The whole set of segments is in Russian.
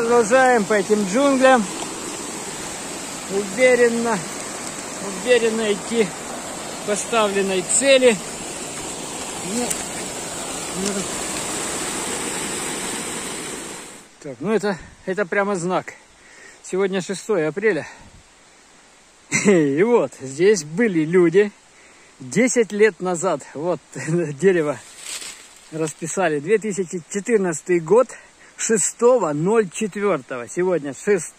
продолжаем по этим джунглям уверенно идти к поставленной цели. Так, ну это прямо знак. Сегодня 6 апреля. И вот, здесь были люди 10 лет назад. Вот дерево расписали. 2014 год, 6.04. Сегодня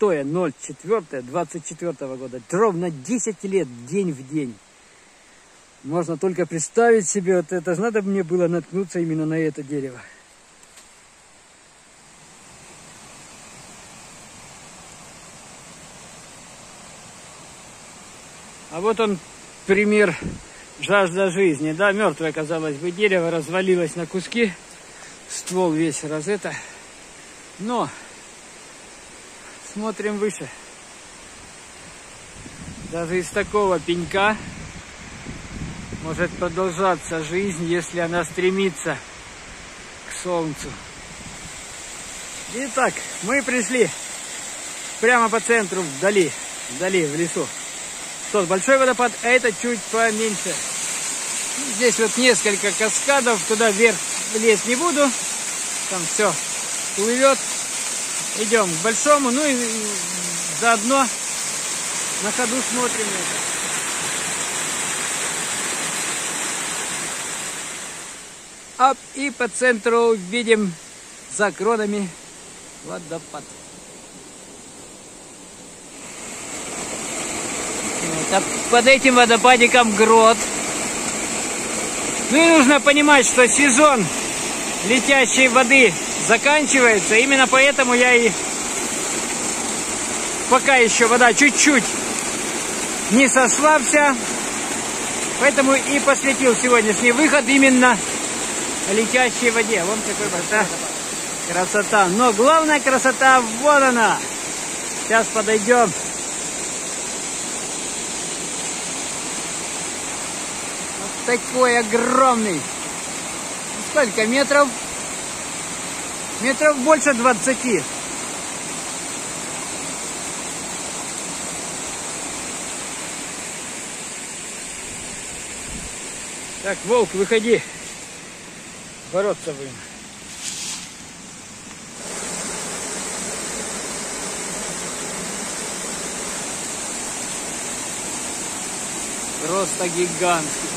6.04.24 года. Ровно 10 лет, день в день. Можно только представить себе, вот это надо мне было наткнуться именно на это дерево. А вот он пример жажда жизни, да, мертвое, казалось бы, дерево развалилось на куски, ствол весь разэто, но смотрим выше. Даже из такого пенька может продолжаться жизнь, если она стремится к солнцу. Итак, мы пришли прямо по центру, вдали в лесу. Тот большой водопад, а это чуть поменьше. Здесь вот несколько каскадов, туда вверх лезть не буду. Там все плывет. Идем к большому, ну и заодно на ходу смотрим это. И по центру видим за кронами водопад. А под этим водопадиком грот. Ну и нужно понимать, что сезон летящей воды заканчивается. Именно поэтому я и пока еще вода чуть-чуть не сошла вся. Поэтому и посвятил сегодняшний выход именно летящей воде. Вон какой красота. Но главная красота, вот она. Сейчас подойдем. Такой огромный. Сколько метров? Метров больше 20. Так, волк, выходи. Бороться будем. Просто гигантский.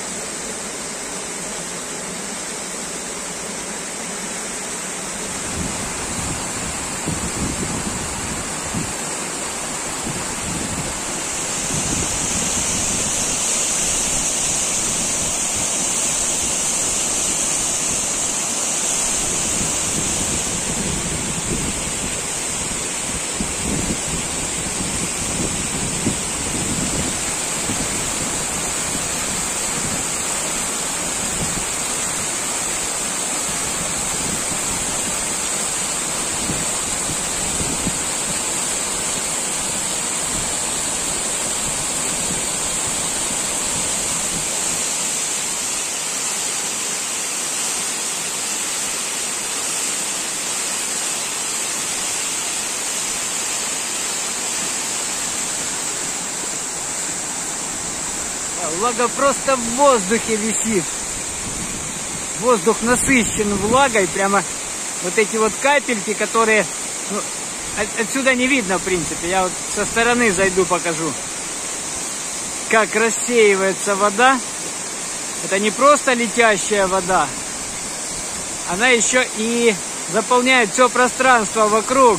Влага просто в воздухе висит. Воздух насыщен влагой. Прямо вот эти вот капельки, которые... Ну, отсюда не видно, в принципе. Я вот со стороны зайду, покажу. Как рассеивается вода. Это не просто летящая вода. Она еще и заполняет все пространство вокруг.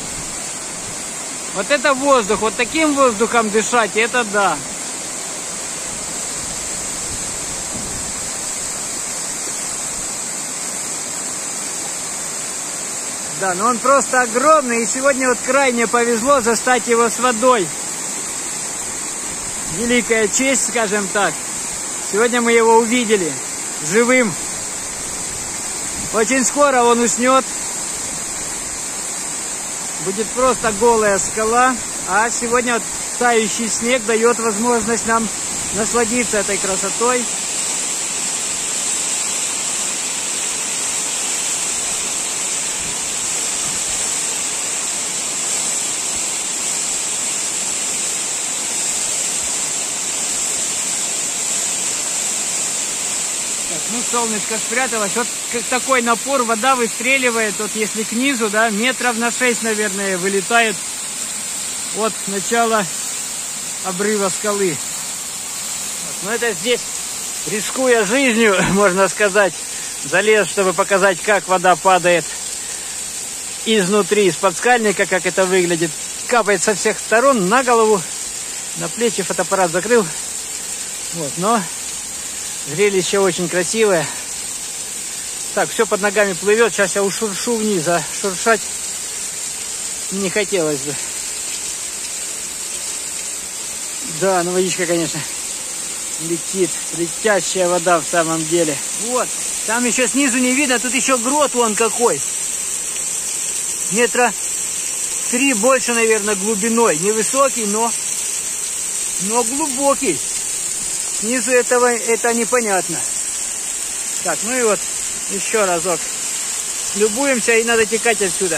Вот это воздух. Вот таким воздухом дышать, это да. Да, но он просто огромный, и сегодня вот крайне повезло застать его с водой. Великая честь, скажем так. Сегодня мы его увидели живым. Очень скоро он уснет. Будет просто голая скала. А сегодня вот тающий снег дает возможность нам насладиться этой красотой. Ну, солнышко спряталось. Вот такой напор, вода выстреливает. Вот если к низу, да, метров на 6, наверное, вылетает от начала обрыва скалы. Вот. Но это здесь, рискуя жизнью, можно сказать, залез, чтобы показать, как вода падает изнутри, из-под скальника, как это выглядит. Капает со всех сторон на голову, на плечи, фотоаппарат закрыл. Вот, но зрелище очень красивое. Так, все под ногами плывет. Сейчас я ушуршу вниз, а шуршать не хотелось бы. Да, ну водичка, конечно, летит. Летящая вода в самом деле. Вот, там еще снизу не видно, тут еще грот вон какой. Метра 3 больше, наверное, глубиной. Невысокий, но глубокий. Снизу это непонятно. Так, ну и вот еще разок. Любуемся, и надо текать отсюда.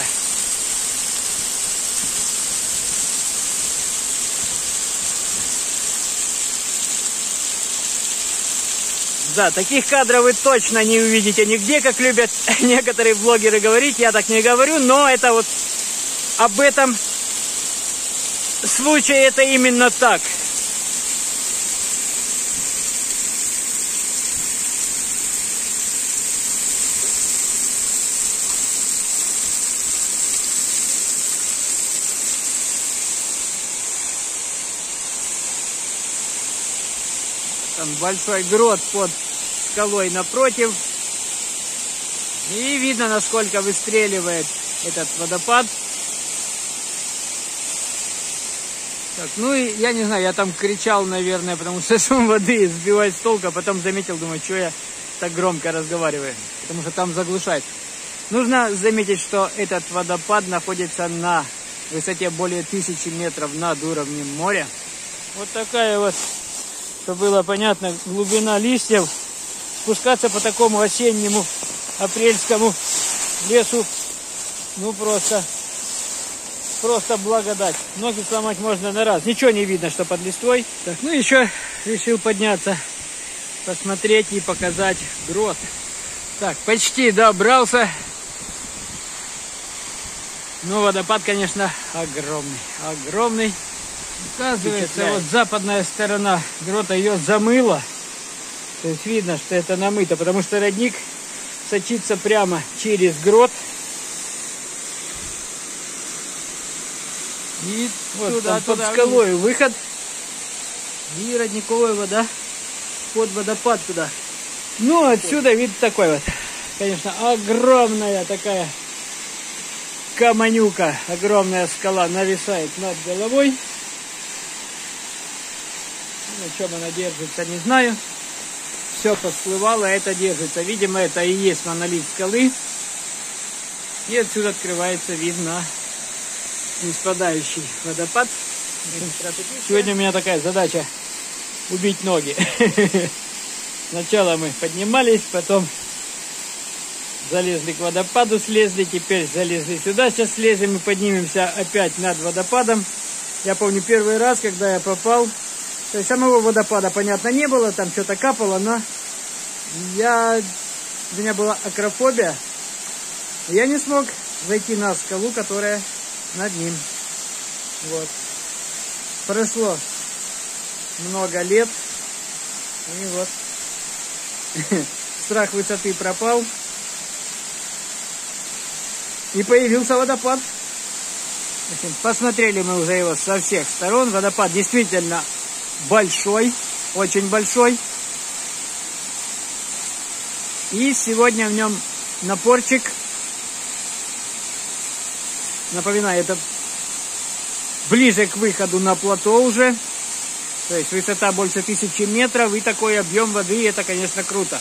Да, таких кадров вы точно не увидите нигде, как любят некоторые блогеры говорить. Я так не говорю, но это вот об этом случае это именно так. Там большой грот под скалой напротив. И видно, насколько выстреливает этот водопад. Так, ну и я не знаю, я там кричал, наверное, потому что шум воды сбивает с толка. Потом заметил, думаю, что я так громко разговариваю. Потому что там заглушает. Нужно заметить, что этот водопад находится на высоте более 1000 метров над уровнем моря. Вот такая вот, чтобы было понятно, глубина листьев. Спускаться по такому осеннему, апрельскому лесу, ну просто благодать. Ноги сломать можно на раз. Ничего не видно, что под листвой. Так, ну еще решил подняться, посмотреть и показать грот. Так, почти добрался. Но водопад, конечно, огромный. Огромный. Оказывается, вот западная сторона грота, ее замыло. То есть видно, что это намыто, потому что родник сочится прямо через грот. И вот туда, под скалой выход. И родниковая вода под водопад туда. Ну, отсюда вид такой вот. Конечно, огромная такая каменюка, огромная скала нависает над головой. На чем она держится, не знаю. Все посплывало, а это держится. Видимо, это и есть монолит скалы. И отсюда открывается вид на неспадающий водопад. Сегодня у меня такая задача — убить ноги. Сначала мы поднимались, потом залезли к водопаду, слезли, теперь залезли сюда. Сейчас слезем и поднимемся опять над водопадом. Я помню первый раз, когда я попал, то есть самого водопада, понятно, не было, там что-то капало, но у меня была акрофобия. Я не смог зайти на скалу, которая над ним. Вот. Прошло много лет. И вот. Страх высоты пропал. И появился водопад. Посмотрели мы уже его со всех сторон. Водопад действительно большой, очень большой. И сегодня в нем напорчик. Напоминаю, это ближе к выходу на плато уже. То есть высота больше 1000 метров и такой объем воды, это, конечно, круто.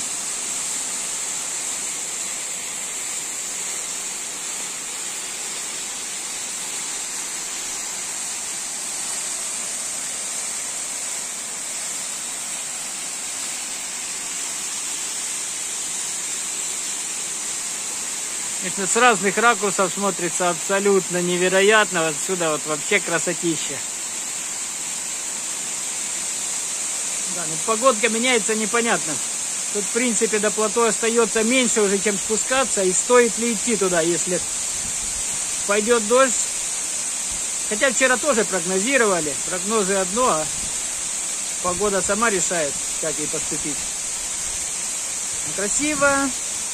Это с разных ракурсов смотрится абсолютно невероятно. Отсюда вот вообще красотища. Да, но погодка меняется непонятно. Тут, в принципе, до плато остается меньше уже, чем спускаться. И стоит ли идти туда, если пойдет дождь. Хотя вчера тоже прогнозировали. Прогнозы одно, а погода сама решает, как ей поступить. Красиво.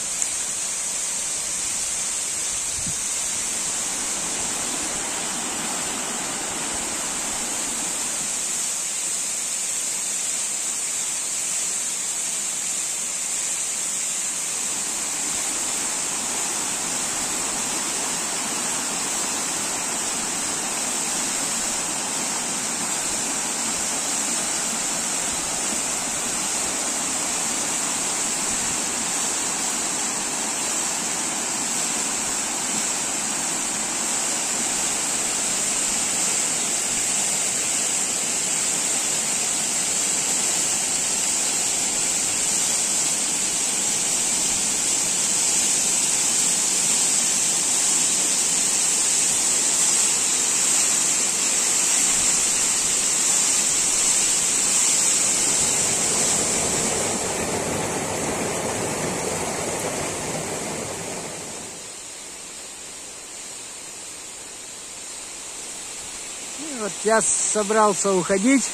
Вот я собрался уходить,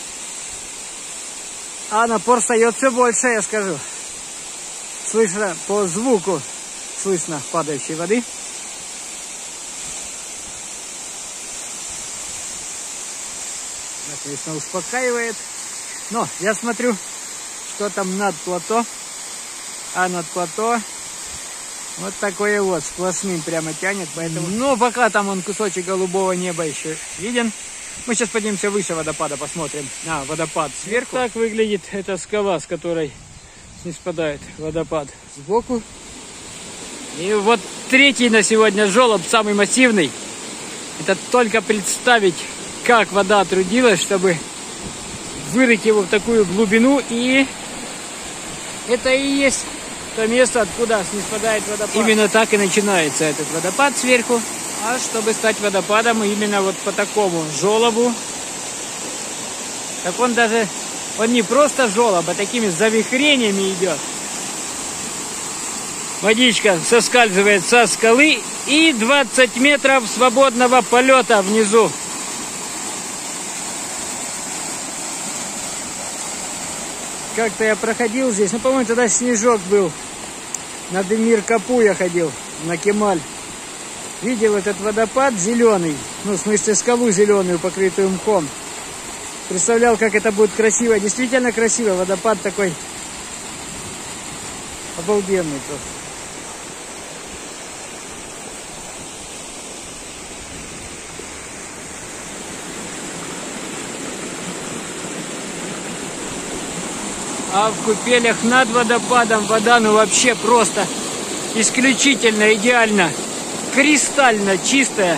а напор встает все больше, я скажу. Слышно по звуку, слышно падающей воды. Конечно, успокаивает. Но я смотрю, что там над плато. А над плато вот такое вот, сплошным прямо тянет. Поэтому... Но пока там он кусочек голубого неба еще виден. Мы сейчас поднимемся выше водопада, посмотрим на водопад сверху. Так выглядит эта скала, с которой ниспадает водопад сбоку. И вот третий на сегодня желоб, самый массивный. Это только представить, как вода трудилась, чтобы вырыть его в такую глубину. И это и есть то место, откуда ниспадает водопад. Именно так и начинается этот водопад сверху. А чтобы стать водопадом именно вот по такому желобу, так он даже, он не просто желоб, а такими завихрениями идет. Водичка соскальзывает со скалы и 20 метров свободного полета внизу. Как-то я проходил здесь, ну, по-моему, тогда снежок был. На Демир-Капу я ходил, на Кемаль. Видел этот водопад зеленый, ну, в смысле, скалу зеленую, покрытую мхом. Представлял, как это будет красиво. Действительно красиво. Водопад такой обалденный просто. А в купелях над водопадом вода, ну, вообще просто исключительно, идеально, кристально чистая.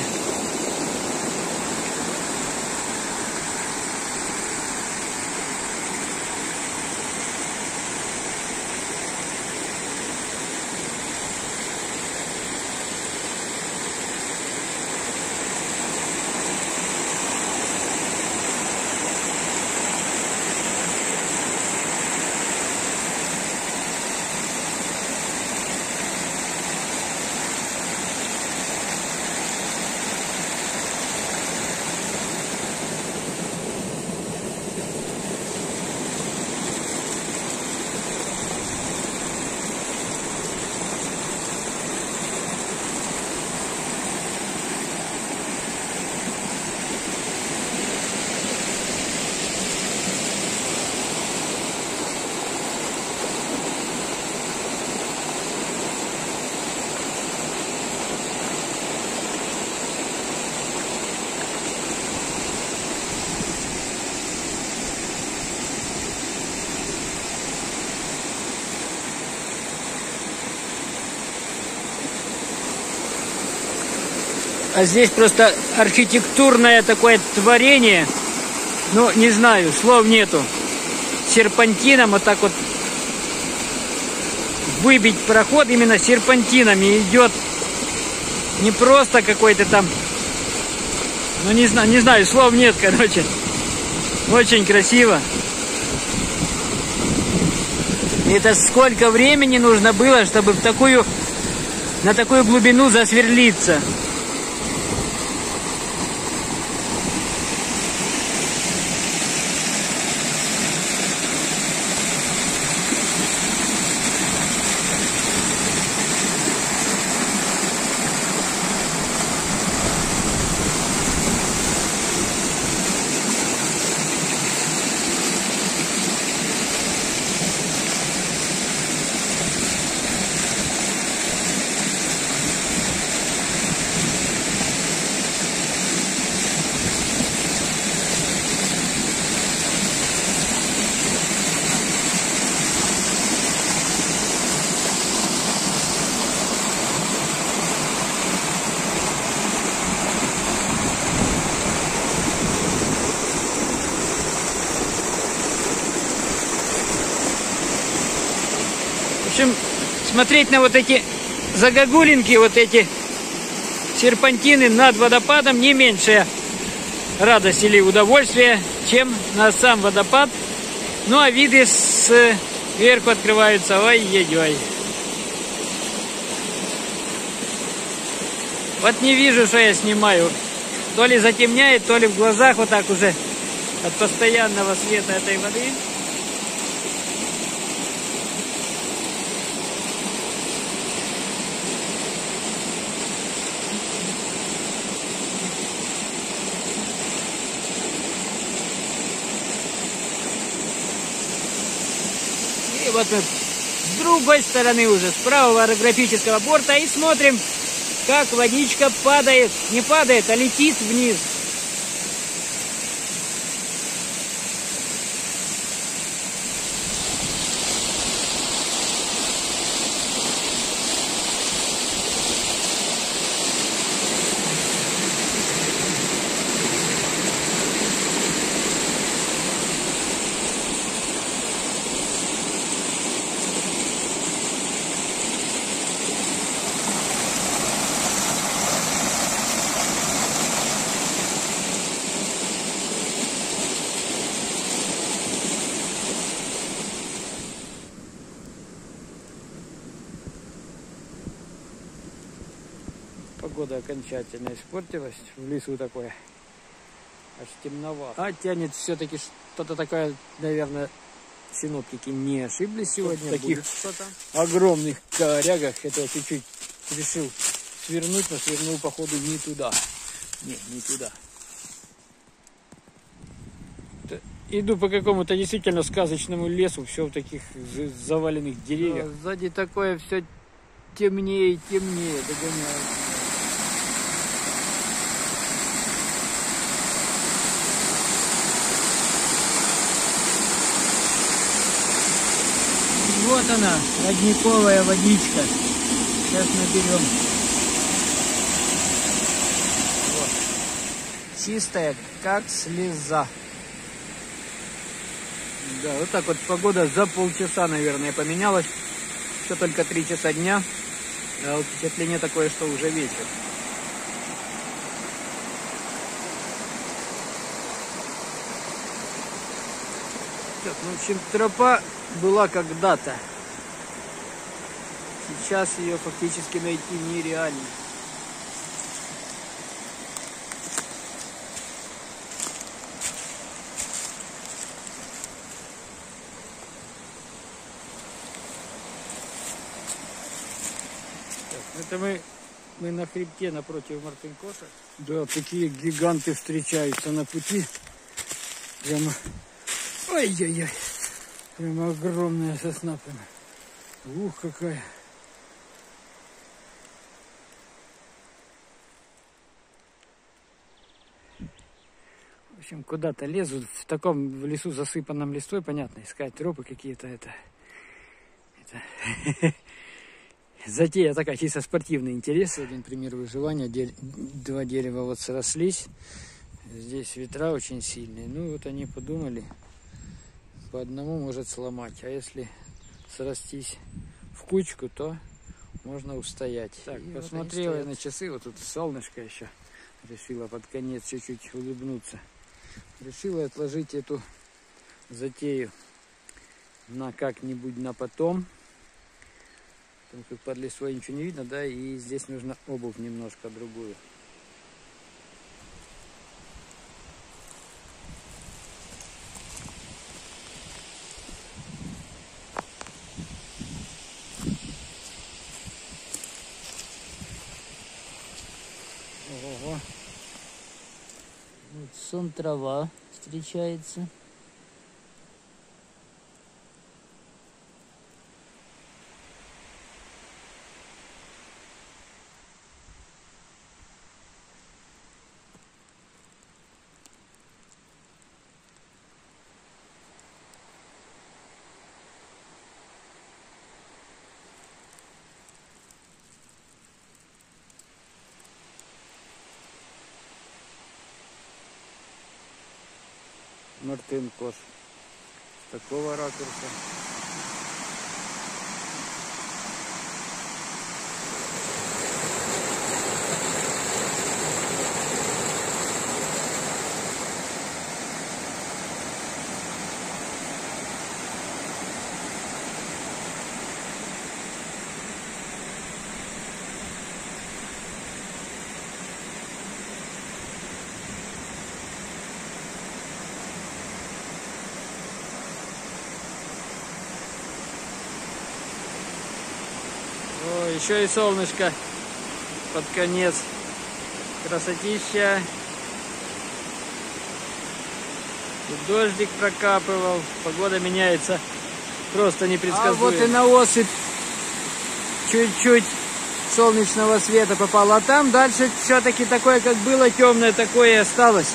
А здесь просто архитектурное такое творение. Ну, не знаю, слов нету. Серпантином вот так вот выбить проход именно серпантинами идет. Не просто какой-то там... Ну, не знаю, слов нет, короче. Очень красиво. Это сколько времени нужно было, чтобы на такую глубину засверлиться. В общем, смотреть на вот эти загогулинки, вот эти серпантины над водопадом не меньшая радость или удовольствие, чем на сам водопад. Ну а виды сверху открываются. Ой-ой-ой. Вот не вижу, что я снимаю. То ли затемняет, то ли в глазах вот так уже от постоянного света этой воды. И вот мы с другой стороны уже, с правого орографического борта, и смотрим, как водичка падает, не падает, а летит вниз. Погода окончательно испортилась. В лесу такое аж темновато. А тянет все-таки что-то такое, наверное, синоптики не ошиблись сегодня. В таких огромных корягах. Это я чуть-чуть решил свернуть, но свернул, походу, не туда. Нет, не туда. Иду по какому-то действительно сказочному лесу, все в таких заваленных деревьях. А сзади такое все темнее и темнее догоняет. Вот она, родниковая водичка. Сейчас наберем. Вот. Чистая, как слеза. Да, вот так вот погода за полчаса, наверное, поменялась. Еще только 3 часа дня. А вот впечатление такое, что уже вечер. Так, ну, в общем, тропа была когда-то. Сейчас ее фактически найти нереально. Это мы на хребте напротив Мартынкоша. Да, такие гиганты встречаются на пути. Прямо, ой-ой-ой, прямо огромная сосна. Прямо. Ух, какая. В общем, куда-то лезут. В таком лесу, засыпанном листвой, понятно, искать тропы какие-то. Это затея такая, чисто спортивный интерес. Один пример выживания. 2 дерева вот срослись. Здесь ветра очень сильные. Ну вот они подумали, по одному может сломать. А если срастись в кучку, то можно устоять. Так, и посмотрела вот на часы. Вот тут солнышко еще. Решила под конец чуть-чуть улыбнуться. Решила отложить эту затею. на как-нибудь на потом. Потому что под лесой ничего не видно, да, и здесь нужно обувь немножко другую. Ого. Вот сон трава встречается. Мартин Кош. С такого ракурса. О, еще и солнышко под конец. Красотища. И дождик прокапывал. Погода меняется просто непредсказуемо. А вот и на осыпь чуть-чуть солнечного света попало. А там дальше все-таки такое, как было, темное, такое и осталось.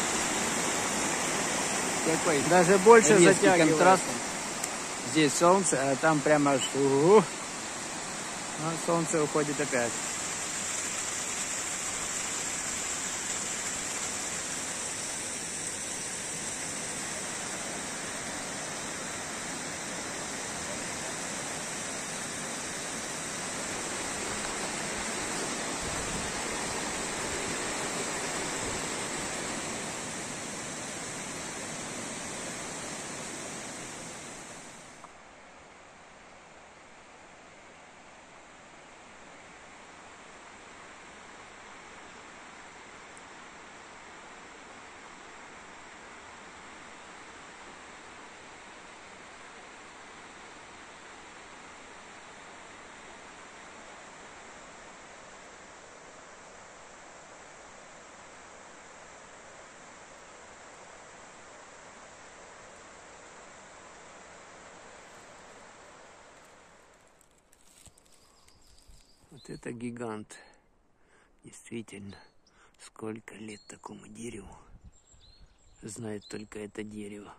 Какой? Даже больше затягивает. Контраст. Здесь солнце, а там прямо аж... А солнце уходит опять. Вот это гигант. Действительно, сколько лет такому дереву. Знает только это дерево.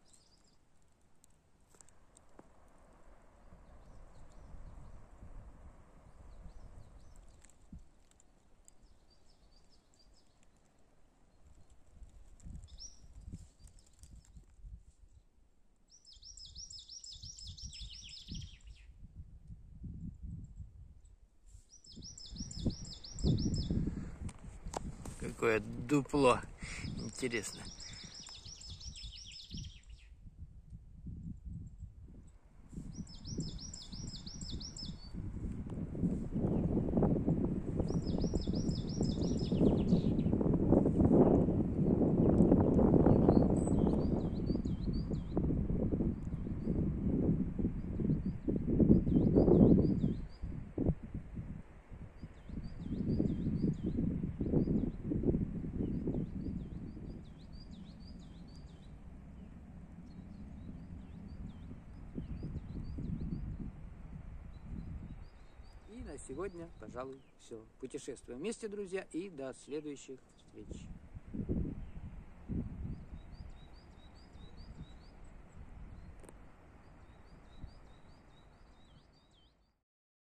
Какое дупло. Интересно. И на сегодня, пожалуй, все. Путешествуем вместе, друзья, и до следующих встреч.